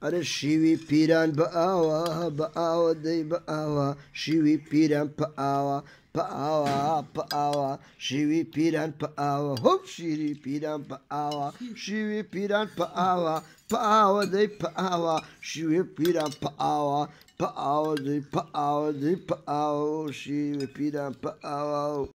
अरे शिवी पिरान ba'awa day ba'awa shiwi piran pa'awa shiwi piran pa'awa hop shiri piran pa'awa shiwi piran pa'awa day pa'awa shiwi piran pa'awa day pa'awa shiwi piran pa'awa